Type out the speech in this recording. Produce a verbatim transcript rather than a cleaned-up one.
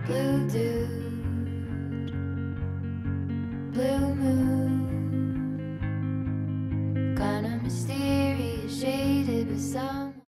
blue dude, blue moon, kinda mysterious, shaded with some